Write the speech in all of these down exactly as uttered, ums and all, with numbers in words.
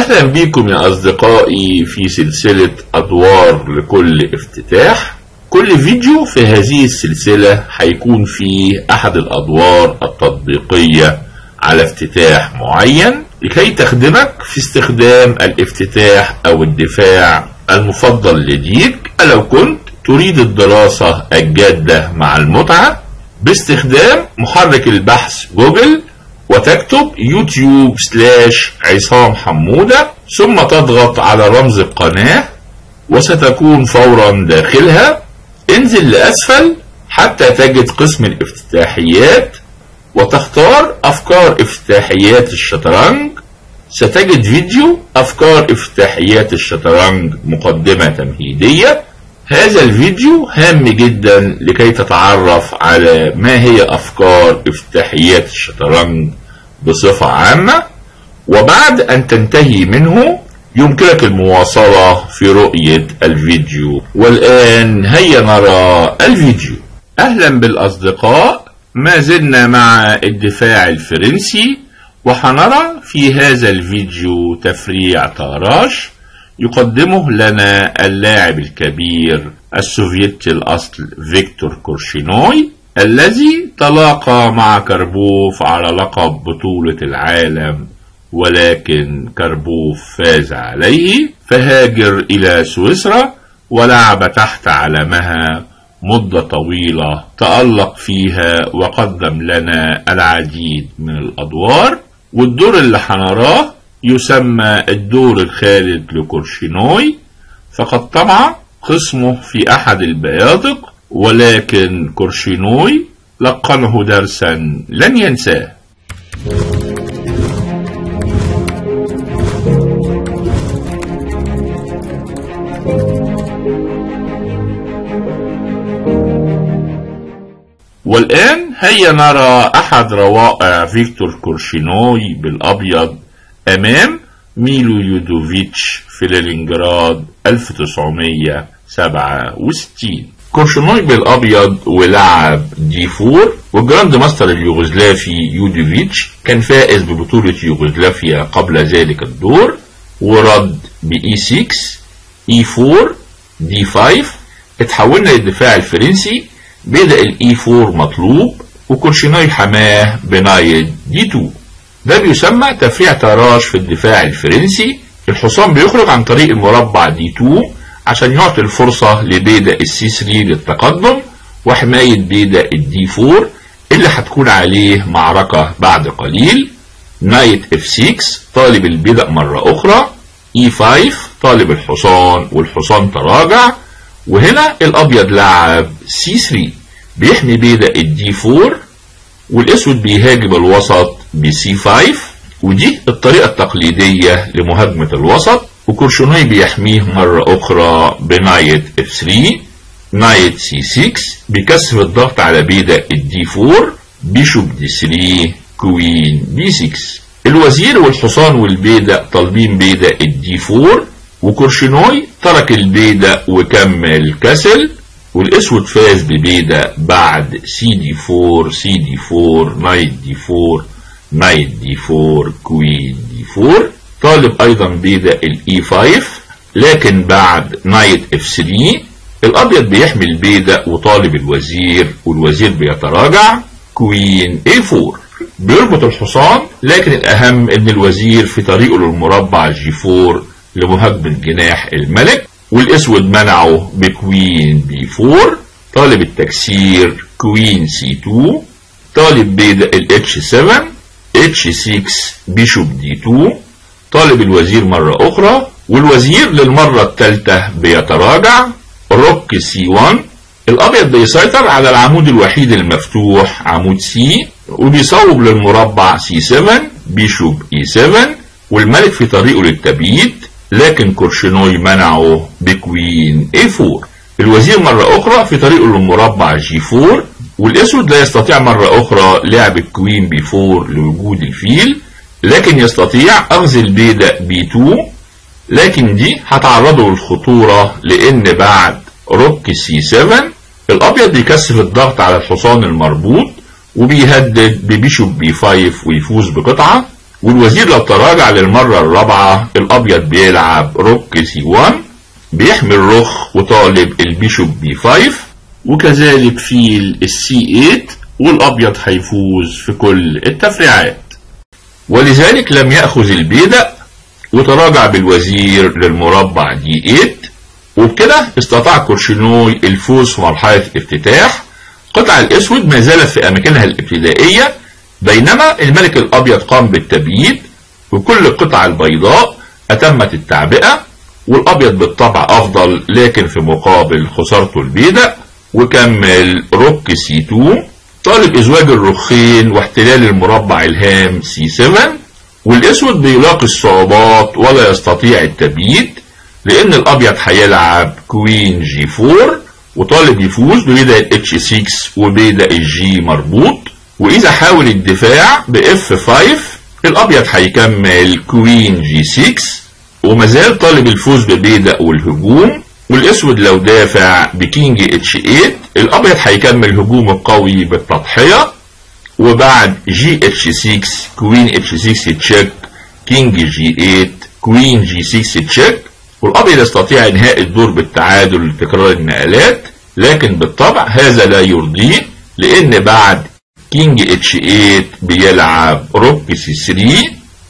أهلا بكم يا أصدقائي في سلسلة أدوار لكل افتتاح. كل فيديو في هذه السلسلة هيكون فيه أحد الأدوار التطبيقية على افتتاح معين لكي تخدمك في استخدام الافتتاح أو الدفاع المفضل لديك لو كنت تريد الدراسة الجادة مع المتعة باستخدام محرك البحث جوجل، وتكتب يوتيوب سلاش عصام حمودة ثم تضغط على رمز القناة وستكون فورا داخلها. انزل لأسفل حتى تجد قسم الافتتاحيات وتختار أفكار افتتاحيات الشطرنج. ستجد فيديو أفكار افتتاحيات الشطرنج مقدمة تمهيدية. هذا الفيديو هام جدا لكي تتعرف على ما هي أفكار افتتاحيات الشطرنج بصفة عامة، وبعد أن تنتهي منه يمكنك المواصلة في رؤية الفيديو. والآن هيا نرى الفيديو. أهلا بالأصدقاء، ما زلنا مع الدفاع الفرنسي، وحنرى في هذا الفيديو تفريع طاراش يقدمه لنا اللاعب الكبير السوفيتي الأصل فيكتور كورشينوي، الذي تلاقى مع كاربوف على لقب بطولة العالم، ولكن كاربوف فاز عليه فهاجر إلى سويسرا ولعب تحت علمها مدة طويلة تألق فيها وقدم لنا العديد من الأدوار. والدور اللي حنراه يسمى الدور الخالد لكورشينوي، فقد طمع قسمه في أحد البيادق، ولكن كورشينوي لقنه درسا لن ينساه. والآن هيا نرى أحد روائع فيكتور كورشينوي بالأبيض أمام ميلو يودوفيتش في لينينجراد ألف وتسعمية وسبعة وستين. كورشينوي بالأبيض ولعب دي فور، والجراند ماستر اليوغوسلافي يودوفيتش كان فائز ببطولة يوغوسلافيا قبل ذلك الدور، ورد بإي ستة إي فور دي خمسة. اتحولنا للدفاع الفرنسي، بدأ الإي فور مطلوب وكورشينوي حماه بنايت دي اتنين. ده بيسمى تفريع طاراش في الدفاع الفرنسي. الحصان بيخرج عن طريق المربع دي اتنين عشان يعطي الفرصة لبيدق السي ثلاثة للتقدم وحماية بيدق الدي فور اللي هتكون عليه معركة بعد قليل. نايت اف ستة طالب البيدق مرة أخرى، اي خمسة طالب الحصان والحصان تراجع، وهنا الأبيض لعب سي ثلاثة بيحمي بيدق الدي فور، والأسود بيهاجم الوسط بسي خمسة، ودي الطريقة التقليدية لمهاجمة الوسط. وكورشينوي بيحميه مرة أخرى بنايت اف ثلاثة، نايت سي ستة بيكثف الضغط على بيدق الدي فور، بيشوب دي ثلاثة، كوين بي ستة. الوزير والحصان والبيدق طالبين بيدق الدي فور، وكورشينوي ترك البيدق وكمل كسل، والاسود فاز ببيدق بعد سي دي فور، سي دي فور، نايت دي فور، نايت دي فور، كوين دي فور. طالب ايضا بيدق الاي خمسة، لكن بعد نايت اف ثلاثة الابيض بيحمي البيدق وطالب الوزير، والوزير بيتراجع، كوين اي فور. بيربط الحصان، لكن الاهم ان الوزير في طريقه للمربع جي فور لمهاجمة جناح الملك، والاسود منعه بكوين بي فور. طالب التكسير كوين سي اتنين، طالب بيدق الاتش سبعة، اتش ستة بيشوب دي اتنين. طالب الوزير مرة أخرى، والوزير للمرة الثالثة بيتراجع، روك سي واحد. الأبيض بيسيطر على العمود الوحيد المفتوح عمود سي، وبيصوب للمربع سي سبعة، بيشوب اي سبعة، والملك في طريقه للتبييت، لكن كورشينوي منعه بكوين اي فور. الوزير مرة أخرى في طريقه للمربع جي فور، والأسود لا يستطيع مرة أخرى لعب الكوين بي فور لوجود الفيل، لكن يستطيع أخذ البيدق بي اتنين، لكن دي هتعرضه للخطورة لأن بعد روك سي سبعة الأبيض بيكثف الضغط على الحصان المربوط وبيهدد ببيشوب بي خمسة ويفوز بقطعة، والوزير لو تراجع للمرة الرابعة الابيض بيلعب روك سي واحد، بيحمي الرخ وطالب البيشوب بي خمسة، وكذلك فيل السي ثمانية، والابيض هيفوز في كل التفريعات. ولذلك لم يأخذ البيدق وتراجع بالوزير للمربع دي ثمانية، وبكده استطاع كورشينوي الفوز في مرحلة الافتتاح. قطع الاسود ما زالت في اماكنها الابتدائية، بينما الملك الابيض قام بالتبييت، وكل القطع البيضاء اتمت التعبئة، والابيض بالطبع افضل لكن في مقابل خسارته البيدق. وكمل روك سي اتنين، طالب ازواج الرخين واحتلال المربع الهام سي سبعة، والاسود بيلاقي الصعوبات ولا يستطيع التبييت لان الابيض هيلعب كوين جي أربعة، وطالب يفوز ببيدق الاتش ستة وبيدق الجي مربوط. واذا حاول الدفاع باف خمسة الابيض هيكمل كوين جي ستة، ومازال طالب الفوز ببيدق والهجوم. والاسود لو دافع بكينج اتش ثمانية الابيض هيكمل هجومه القوي بالتضحية. وبعد جي اتش ستة كوين اتش ستة تشيك، كينج جي ثمانية كوين جي ستة تشيك، والابيض يستطيع انهاء الدور بالتعادل لتكرار النقلات، لكن بالطبع هذا لا يرضيه لان بعد كينج اتش ثمانية بيلعب روك سي ثلاثة،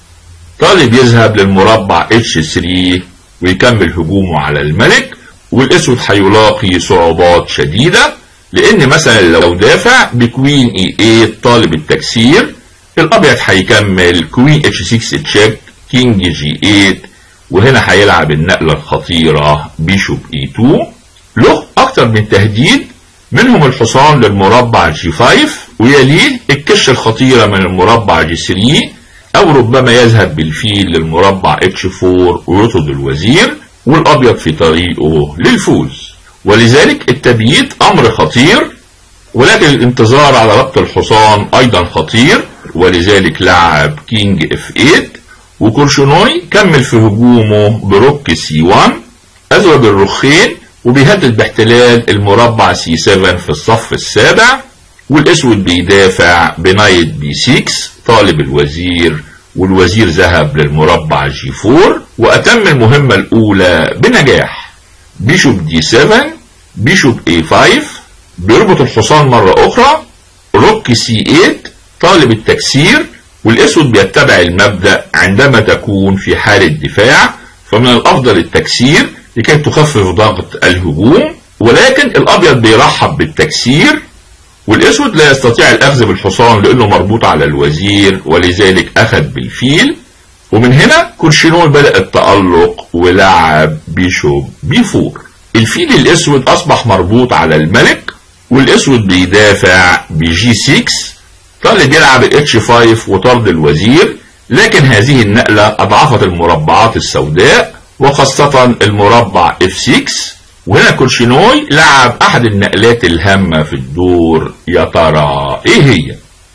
طالب يذهب للمربع اتش ثلاثة ويكمل هجومه على الملك. والاسود هيلاقي صعوبات شديدة لان مثلا لو دافع بكوين اي ثمانية طالب التكسير الابيض هيكمل كوين اتش ستة تشيك، كينج جي ثمانية، وهنا هيلعب النقلة الخطيرة بيشوب اي اتنين. له اكتر من تهديد، منهم الحصان للمربع جي خمسة، ويليه الكش الخطيرة من المربع جي ثلاثة، او ربما يذهب بالفيل للمربع اتش أربعة ويطرد الوزير، والابيض في طريقه للفوز. ولذلك التبييت امر خطير، ولكن الانتظار على ربط الحصان ايضا خطير، ولذلك لعب كينج اف ثمانية. وكورشينوي كمل في هجومه بروك سي واحد، ازوج الرخين وبيهدد باحتلال المربع سي سبعة في الصف السابع. والاسود بيدافع بنايت بي ستة طالب الوزير، والوزير ذهب للمربع جي أربعة واتم المهمة الاولى بنجاح. بيشوب دي سبعة، بيشوب اي خمسة، بيربط الحصان مرة اخرى، روك سي ثمانية طالب التكسير. والاسود بيتبع المبدأ عندما تكون في حالة دفاع فمن الافضل التكسير لكي تخفف ضغط الهجوم، ولكن الابيض بيرحب بالتكسير. والاسود لا يستطيع الاخذ بالحصان لانه مربوط على الوزير، ولذلك اخذ بالفيل. ومن هنا كورشينوي بدأ التألق ولعب بيشوب بي أربعة. الفيل الاسود اصبح مربوط على الملك، والاسود بيدافع بجي ستة، طالب يلعب الاتش خمسة وطرد الوزير، لكن هذه النقلة اضعفت المربعات السوداء وخاصة المربع اف ستة. وهنا كورشينوي لعب احد النقلات الهامة في الدور، يا ترى ايه هي؟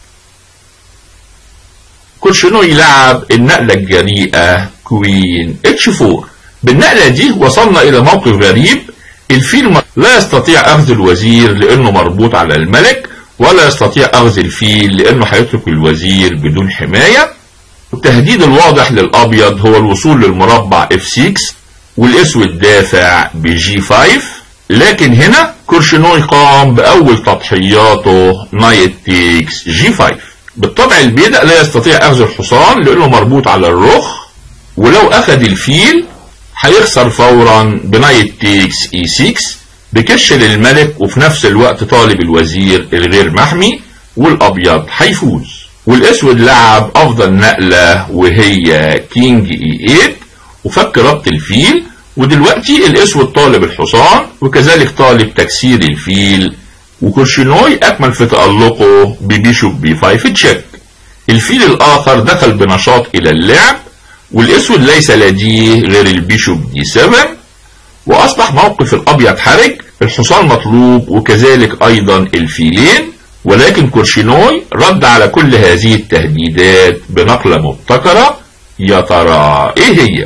كورشينوي لعب النقلة الجريئة كوين اتش أربعة. بالنقلة دي وصلنا الى موقف غريب، الفيل لا يستطيع اخذ الوزير لانه مربوط على الملك، ولا يستطيع اخذ الفيل لانه هيترك الوزير بدون حماية. التهديد الواضح للابيض هو الوصول للمربع اف ستة، والاسود دافع بجي خمسة، لكن هنا كورشينوي قام باول تضحياته نايت تيكس جي خمسة. بالطبع البيدق لا يستطيع اخذ الحصان لانه مربوط على الرخ، ولو اخذ الفيل هيخسر فورا بنايت تيكس اي ستة بكش للملك، وفي نفس الوقت طالب الوزير الغير محمي، والابيض هيفوز. والاسود لعب افضل نقلة وهي كينج اي ثمانية وفك ربط الفيل، ودلوقتي الاسود طالب الحصان وكذلك طالب تكسير الفيل. وكورشينوي اكمل في تألقه ببيشوب بي خمسة تشيك. الفيل الاخر دخل بنشاط الى اللعب، والاسود ليس لديه غير البيشوب دي سبعة، واصبح موقف الابيض حرج، الحصان مطلوب وكذلك ايضا الفيلين. ولكن كورشينوي رد على كل هذه التهديدات بنقلة مبتكرة، يا ترى ايه هي؟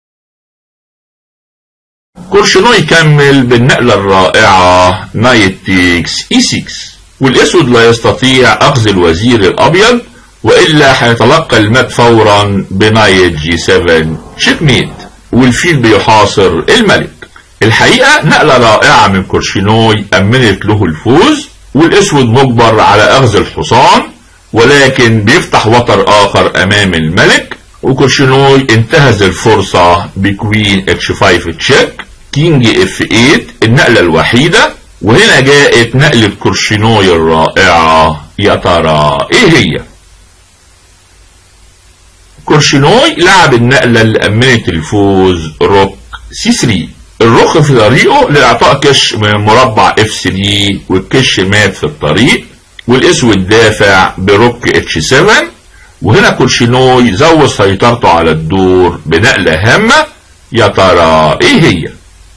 كورشينوي كمل بالنقلة الرائعة نايت تيكس اي ستة، والاسود لا يستطيع اخذ الوزير الابيض، وإلا هيتلقى المات فورا بنايت جي سبعة تشيك ميت، والفيل بيحاصر الملك. الحقيقة نقلة رائعة من كورشينوي أمنت له الفوز، والأسود مجبر على أخذ الحصان، ولكن بيفتح وتر آخر أمام الملك، وكورشينوي انتهز الفرصة بكوين اتش خمسة تشيك، كينج اف ثمانية النقلة الوحيدة. وهنا جاءت نقلة كورشينوي الرائعة، يا ترى ايه هي؟ كورشينوي لعب النقلة اللي أمنت الفوز روك سي ثلاثة. الرخ في طريقه لإعطاء كش من مربع اف ثلاثة، والكش مات في الطريق، والاسود دافع بروك اتش سبعة. وهنا كورشينوي زود سيطرته على الدور بنقلة هامة، يا ترى ايه هي؟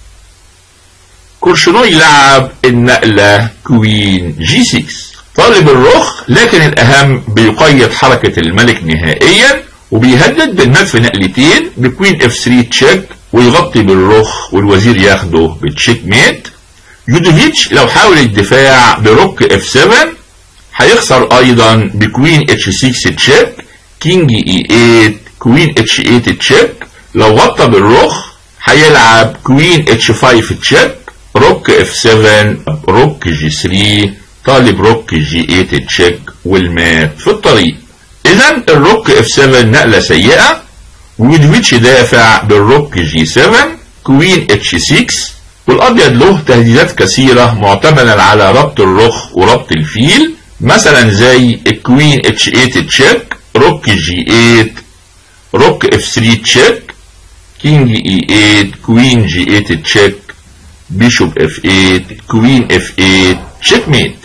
كورشينوي لعب النقلة كوين جي ستة، طالب الرخ، لكن الأهم بيقيد حركة الملك نهائيا، وبيهدد بالمات في نقلتين بكوين اف ثلاثة تشيك، ويغطي بالرخ والوزير ياخده بتشيك ميت. يودوفيتش لو حاول الدفاع بروك اف سبعة هيخسر ايضا بكوين اتش ستة تشيك، كينج اي ثمانية، كوين اتش ثمانية تشيك. لو غطى بالرخ هيلعب كوين اتش خمسة تشيك، روك اف سبعة، روك جي ثلاثة، طالب روك جي ثمانية تشيك، والمات في الطريق. اذا الروك اف سبعة نقلة سيئة، ويودوفيتش دافع بالروك جي سبعة، كوين اتش ستة، والابيض له تهديدات كثيرة معتمدا على ربط الرخ وربط الفيل، مثلا زي الكوين اتش ثمانية تشيك، روك جي ثمانية، روك اف ثلاثة تشيك، كينج اي ثمانية، كوين جي ثمانية تشيك، بيشوب اف ثمانية، كوين اف ثمانية تشيك ميت.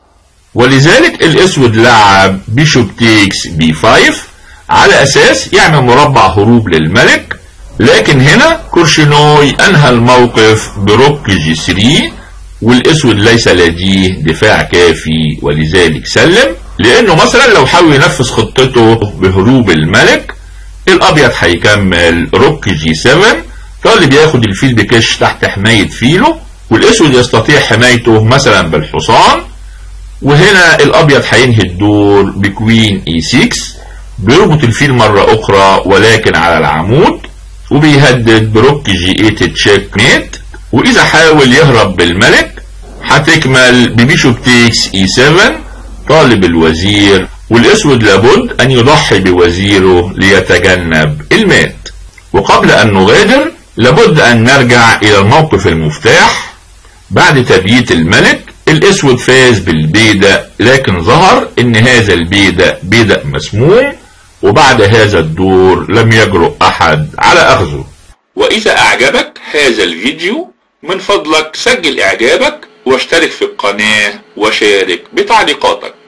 ولذلك الاسود لعب بيشوب تيكس بي خمسة على اساس يعمل مربع هروب للملك، لكن هنا كورشينوي انهى الموقف بروك جي ثلاثة، والاسود ليس لديه دفاع كافي ولذلك سلم، لانه مثلا لو حاول ينفذ خطته بهروب الملك الابيض هيكمل روك جي سبعة، طالب ياخد الفيل بكش تحت حماية فيله، والاسود يستطيع حمايته مثلا بالحصان. وهنا الابيض هينهي الدور بكوين اي ستة، بيربط الفيل مرة اخرى ولكن على العمود، وبيهدد بروك جي ثمانية تشيك ميت. واذا حاول يهرب بالملك هتكمل ببيشوب تيكس اي سبعة، طالب الوزير، والاسود لابد ان يضحي بوزيره ليتجنب المات. وقبل ان نغادر لابد ان نرجع الى الموقف المفتاح. بعد تبييت الملك الاسود فاز بالبيدق، لكن ظهر ان هذا البيدق بيدق مسموم، وبعد هذا الدور لم يجرؤ احد على اخذه. واذا اعجبك هذا الفيديو من فضلك سجل اعجابك واشترك في القناة وشارك بتعليقاتك.